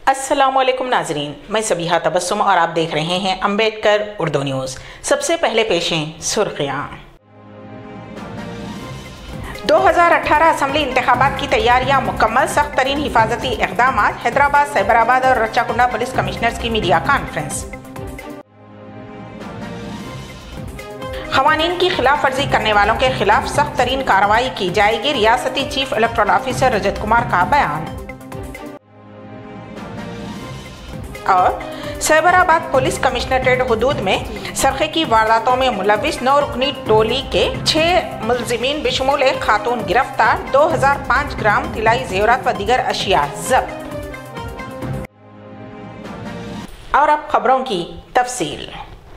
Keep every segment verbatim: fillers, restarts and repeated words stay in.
अस्सलामुअलैकुम नाजरीन, मैं सबीहा तबस्सुम और आप देख रहे हैं अम्बेडकर उर्दू न्यूज़। सबसे पहले पेशें सुर्खियाँ। दो हज़ार अठारह असम्बली इंतखाबात की तैयारियां मुकम्मल, सख्त तरीन हिफाजती इक़दाम। हैदराबाद, साइबराबाद और रच्चाकुंडा पुलिस कमिश्नर्स की मीडिया कॉन्फ्रेंस। ख़वानीन की खिलाफ वर्जी करने वालों के खिलाफ सख्त तरीन कार्रवाई की जाएगी। रियासती chief electoral officer Rajat Kumar का बयान। और साइबराबाद पुलिस कमिश्नरेट हुदूद में सरखे की वारदातों में मुलविस नौ रुकनी टोली के छह मुलजिमीन बिशमूल एक खातून गिरफ्तार। दो हज़ार पाँच ग्राम तिलाई जेवरात व दीगर अशिया जब्त। और अब खबरों की तफसील।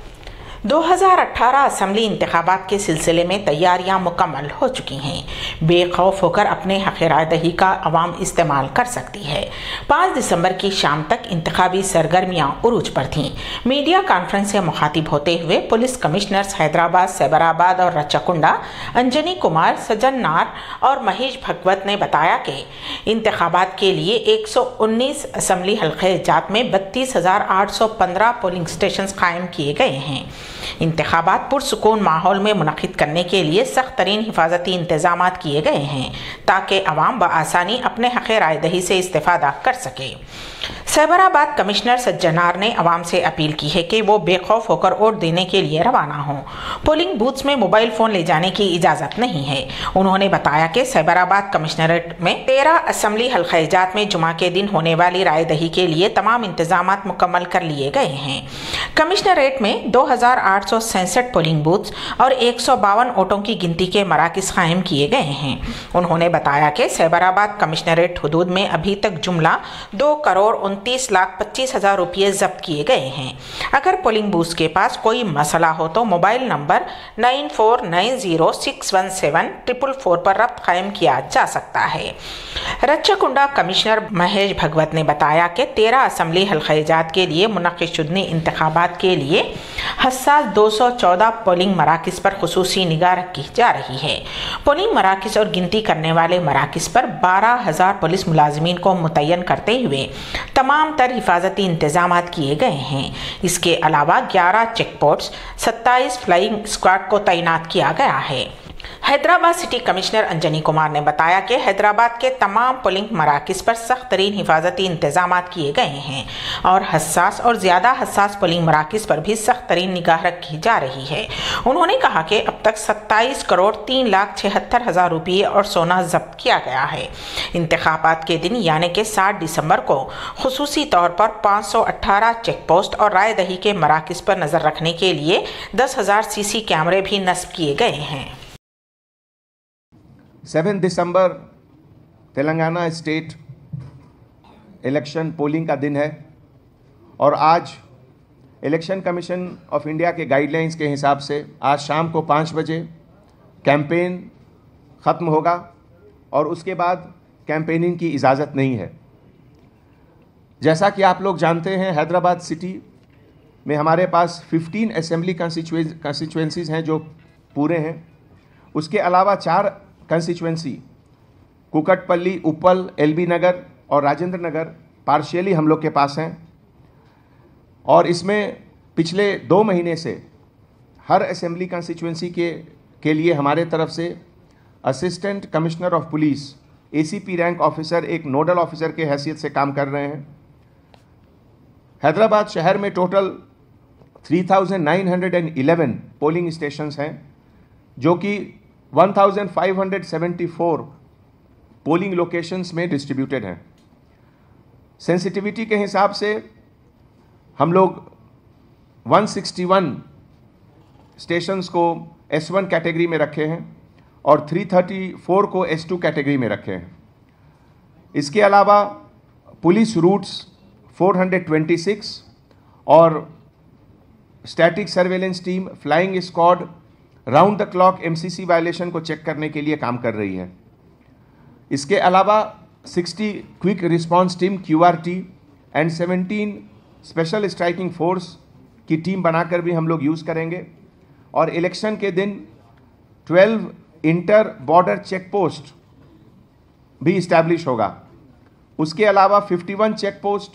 दो हज़ार अठारह असम्बली इंतखाबात के सिलसिले में तैयारियां मुकम्मल हो चुकी हैं। बेखौफ होकर अपने हक़ राय दही का अवाम इस्तेमाल कर सकती है। पाँच दिसंबर की शाम तक इंतखाबी सरगर्मियां उरूज पर थीं। मीडिया कॉन्फ्रेंस से मुखातिब होते हुए पुलिस कमिश्नर्स हैदराबाद, साइबराबाद और रच्चाकुंडा अंजनी, कुमार, सज्जन नार और महेश भगवत ने बताया कि इंतखाबात के लिए एक सौ उन्नीस असम्बली हल्के जात में बत्तीस हज़ार आठ सौ पंद्रह पोलिंग स्टेशन कायम किए गए हैं। इंतखाबात पुरसुकून माहौल में मुनक़िद करने के लिए सख्त तरीन हिफाजती इंतजाम किए गए हैं ताकि अवाम बआसानी अपने हक़ राय दही से इस्तेफादा कर सके। साइबराबाद कमिश्नर सज्जनार ने अवाम से अपील की है कि वो बेखौफ होकर वोट देने के लिए रवाना हों। पोलिंग बूथ्स में मोबाइल फ़ोन ले जाने की इजाज़त नहीं है। उन्होंने बताया कि साइबराबाद कमिश्नरेट में तेरह असम्बली हल्के जात में जुमा के दिन होने वाली राय दही के लिए तमाम इंतजाम मुकम्मल कर लिए गए हैं। कमिश्नरेट में दो हज़ार आठ सौ सैंसठ पोलिंग बूथ्स और एक सौ बावन वोटों की गिनती के मराकिज़ कायम किए गए हैं। उन्होंने बताया कि साइबराबाद कमिश्नरेट हुदूद में अभी तक जुमला दो करोड़ उनतीस लाख पच्चीस हजार रुपये जब्त किए गए हैं। अगर पोलिंग बूथ के पास कोई मसला हो तो mobile number nine four nine zero six one seven triple four पर रब्त कायम किया जा सकता है। रच्चाकुंडा कमिश्नर महेश भगवत ने बताया कि तेरह असम्बली हल्के जात के लिए मुनक़िद शुदनी इंतखाबात के लिए हसास दो सौ चौदह पोलिंग मराकिज़ पर खुसूसी निगाह रखी जा रही है। पोलिंग मराकिज़ और गिनती करने वाले मराकिज़ पर बारह हज़ार पुलिस मुलाजिमीन को मुतय्यन करते हुए तमाम तर हिफाजती इंतजाम किए गए हैं। इसके अलावा ग्यारह चेक पोस्ट, सत्ताईस फ्लाइंग स्क्वाड को तैनात किया गया है। हैदराबाद सिटी कमिश्नर अंजनी कुमार ने बताया कि हैदराबाद के तमाम पोलिंग मराकिज़ पर सख्त तरीन हिफाजती इंतजाम किए गए हैं और हसास और ज़्यादा हसास पोलिंग मराकिज़ पर भी सख्त तरीन निगाह रखी जा रही है। उन्होंने कहा कि अब तक सत्ताईस करोड़ तीन लाख छिहत्तर हज़ार रुपये और सोना जब्त किया गया है। इंतखाबात के दिन यानी कि सात दिसंबर को खुसूसी तौर पर पाँच सौ अट्ठारह चेक पोस्ट और राय दही के मराकिज़ पर नज़र रखने के लिए दस हज़ार सी सी कैमरे भी नस्ब किए गए हैं। Seven December Telangana state election polling का दिन है और आज इलेक्शन कमीशन ऑफ इंडिया के गाइडलाइंस के हिसाब से आज शाम को पाँच बजे कैंपेन ख़त्म होगा और उसके बाद कैंपेनिंग की इजाज़त नहीं है। जैसा कि आप लोग जानते हैं, हैदराबाद सिटी में हमारे पास पंद्रह असेंबली कंस्टिट्यूएंसीज़ हैं जो पूरे हैं। उसके अलावा चार कंस्टिट्यूएंसी कुकटपल्ली, उप्पल, एलबी नगर और राजेंद्र नगर पार्शियली हम लोग के पास हैं और इसमें पिछले दो महीने से हर असेंबली कंस्टिट्यूएंसी के के लिए हमारे तरफ से assistant commissioner of police, ACP rank officer, एक नोडल ऑफिसर के हैसियत से काम कर रहे हैं। हैदराबाद शहर में टोटल तीन हज़ार नौ सौ ग्यारह पोलिंग स्टेशंस हैं जो कि एक हज़ार पाँच सौ चौहत्तर पोलिंग लोकेशंस में डिस्ट्रीब्यूटेड हैं। सेंसिटिविटी के हिसाब से हम लोग एक सौ इकसठ स्टेशंस को एस वन कैटेगरी में रखे हैं और तीन सौ चौंतीस को एस टू कैटेगरी में रखे हैं। इसके अलावा पुलिस रूट्स चार सौ छब्बीस और static surveillance team, flying squad round the clock MCC violation को चेक करने के लिए काम कर रही है। इसके अलावा साठ quick response team QRT and सत्रह स्पेशल स्ट्राइकिंग फोर्स की टीम बनाकर भी हम लोग यूज़ करेंगे और इलेक्शन के दिन बारह इंटर बॉर्डर चेक पोस्ट भी इस्टेब्लिश होगा। उसके अलावा इक्यावन चेक पोस्ट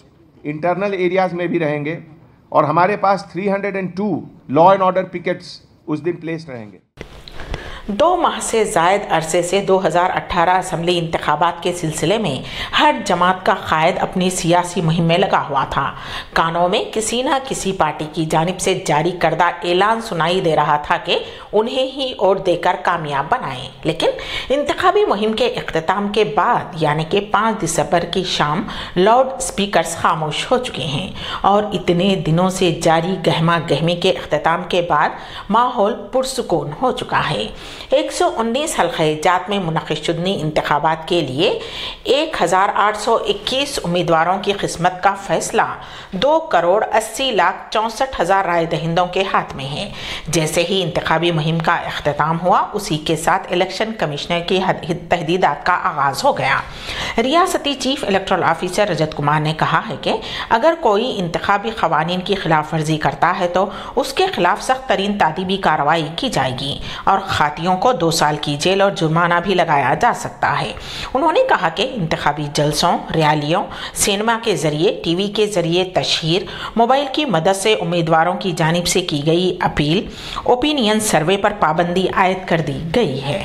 इंटरनल एरियाज में भी रहेंगे और हमारे पास तीन सौ दो लॉ एंड ऑर्डर पिकेट्स उस दिन प्लेस रहेंगे। दो माह से जायद अरसे से दो हज़ार अठारह असम्बली इंतखाबात के सिलसिले में हर जमात का कायद अपनी सियासी मुहिम में लगा हुआ था। कानों में किसी न किसी पार्टी की जानिब से जारी करदा ऐलान सुनाई दे रहा था कि उन्हें ही वोट देकर कामयाब बनाएं, लेकिन इंतखाबी मुहिम के इख्तिताम के बाद यानी कि पाँच दिसंबर की शाम लाउड स्पीकर्स खामोश हो चुके हैं और इतने दिनों से जारी गहमा गहमी के इख्तिताम के बाद माहौल पुरसुकून हो चुका है। एक सौ उन्नीस हल्क़े जात में मुनक़िद शुदनी इंतखाबात के लिए एक हज़ार आठ सौ इक्कीस उम्मीदवारों की किस्मत का फैसला दो करोड़ अस्सी लाख चौंसठ हज़ार राय दहिंदों के हाथ में है। जैसे ही इंतखाबी मुहिम का इख्तिताम हुआ उसी के साथ इलेक्शन कमिश्नर की तहदीदात का आगाज़ हो गया। रियासती chief electoral officer Rajat Kumar ने कहा है कि अगर कोई इंतखाबी क़वानीन की खिलाफ वर्जी करता है तो उसके खिलाफ सख्त तरीन तादीबी कार्रवाई की जाएगी और खातियों को दो साल की जेल और जुर्माना भी लगाया जा सकता है। उन्होंने कहा कि इंतखाबी जलसों, रैलियों, सिनेमा के जरिए, टीवी के जरिए तशहीर, मोबाइल की मदद से उम्मीदवारों की जानिब से की गई अपील, ओपिनियन सर्वे पर पाबंदी आयद कर दी गई है।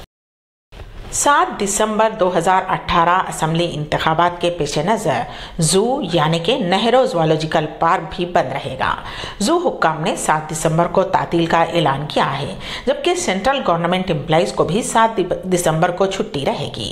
सात दिसंबर दो हज़ार अठारह असम्बली इंतखाबात के पेश नज़र जू यानी कि नेहरू ज़ूलॉजिकल पार्क भी बंद रहेगा। जू हुक्काम ने सात दिसंबर को तातील का ऐलान किया है, जबकि सेंट्रल गवर्नमेंट एम्प्लॉइज को भी सात दिसंबर को छुट्टी रहेगी।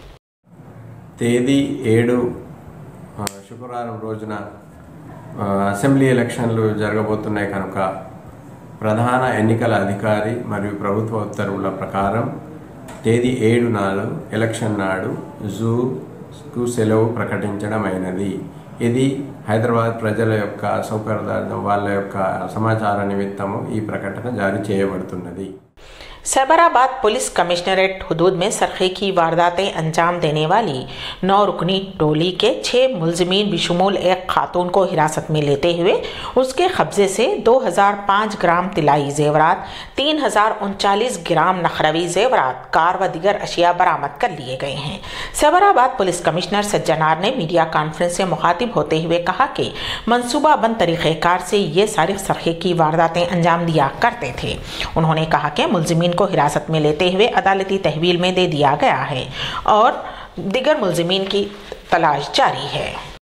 తేదీ ఏడు శుక్రవారం రోజున అసెంబ్లీ ఎలక్షన్లు జరగబోతున్నాయి కనుక ప్రధాన ఎన్నికల అధికారి మరియు ప్రభుత్వ ఉత్తర్వుల ప్రకారం తేదీ ఏడు నాడు ఎలక్షన్ నాడు జూకు సెలవు ప్రకటించడమైనది। ఇది హైదరాబాద్ ప్రజల యొక్క సౌకర్యార్థం వాళ్ళ యొక్క సమాచార నిమిత్తము ఈ ప్రకటన జారీ చేయబడుతున్నది। सैबराबाद पुलिस कमिश्नरेट हुदूद में सरखे की वारदातें अंजाम देने वाली नौ रुकनी टोली के छः मुलजिमीन बिशुमूल एक खातून को हिरासत में लेते हुए उसके कब्जे से दो हज़ार पाँच ग्राम तिलाई जेवरात, तीन हज़ार उनचालीस ग्राम नखरवी जेवरात, कार व दिगर अशिया बरामद कर लिए गए हैं। सैबराबाद पुलिस कमिश्नर सज्जनार ने मीडिया कॉन्फ्रेंस से मुखातिब होते हुए कहा कि मनसूबाबंद तरीक़ेकार से ये सारे सरखे की वारदातें अंजाम दिया करते थे। उन्होंने कहा कि मुलजिमीन को हिरासत में लेते हुए अदालती तहवील में दे दिया गया है और दिगर मुलजिमीन की तलाश जारी है।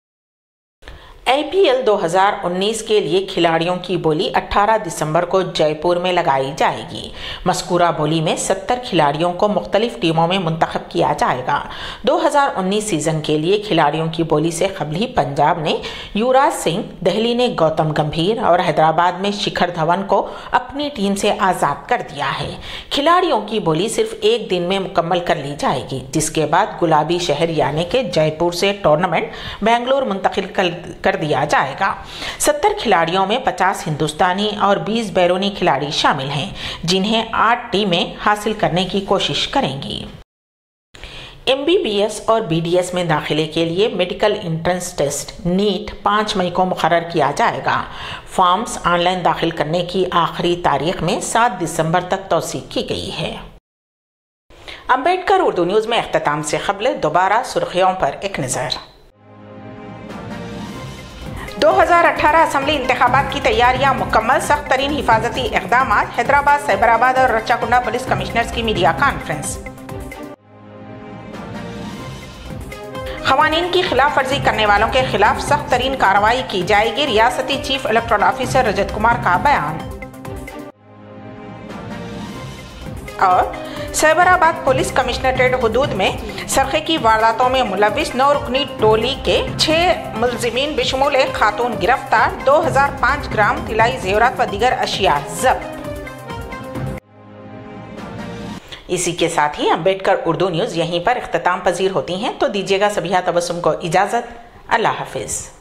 आई पी एल दो हज़ार उन्नीस के लिए खिलाड़ियों की बोली अठारह दिसंबर को जयपुर में लगाई जाएगी। मस्कूरा बोली में सत्तर खिलाड़ियों को मुख्तलिफ टीमों में मुंतखब किया जाएगा। दो हज़ार उन्नीस सीज़न के लिए खिलाड़ियों की बोली से कबल ही पंजाब ने युवराज सिंह, दिल्ली ने गौतम गंभीर और हैदराबाद में शिखर धवन को अपनी टीम से आज़ाद कर दिया है। खिलाड़ियों की बोली सिर्फ एक दिन में मुकम्मल कर ली जाएगी, जिसके बाद गुलाबी शहर यानी कि जयपुर से टूर्नामेंट बेंगलुरु मुंतकिल कर दिया जाएगा। सत्तर खिलाड़ियों में पचास हिंदुस्तानी और बीस बैरूनी खिलाड़ी शामिल हैं, जिन्हें आठ टीमें हासिल करने की कोशिश करेंगी। एम बी बी एस और बी डी एस में दाखिले के लिए मेडिकल एंट्रेंस टेस्ट नीट पाँच मई को मुकर्रर किया जाएगा। फॉर्म्स ऑनलाइन दाखिल करने की आखिरी तारीख में सात दिसंबर तक तौसीक की गई है। अम्बेडकर उर्दू न्यूज़ में इख्तिताम से कबल दोबारा सुर्खियों पर एक नज़र। दो हज़ार अठारह असम्बली इंतखाबात की तैयारियां मुकम्मल, सख्त तरीन हिफाजती इक़दाम। हैदराबाद, सैबराबाद और रच्चाकुंडा पुलिस कमिश्नर्स की मीडिया कॉन्फ्रेंस। क़वानीन की खिलाफ वर्जी करने वालों के खिलाफ सख्त तरीन कार्रवाई की जाएगी। रियासती chief electoral officer Rajat Kumar का बयान। और सैबराबाद पुलिस कमिश्नरेट हुदूद में सरखे की वारदातों में मुलविस नौ रुकनी टोली के छः मुलजिमीन बिशुमूल एक खातून गिरफ्तार, दो हज़ार पाँच ग्राम तिलाई जेवरात व दिगर अशिया जब्त। इसी के साथ ही अम्बेडकर उर्दू न्यूज़ यहीं पर इख्तिताम पजीर होती हैं, तो दीजिएगा सभी तबस्सुम को इजाज़त। अल्लाह हाफिज़।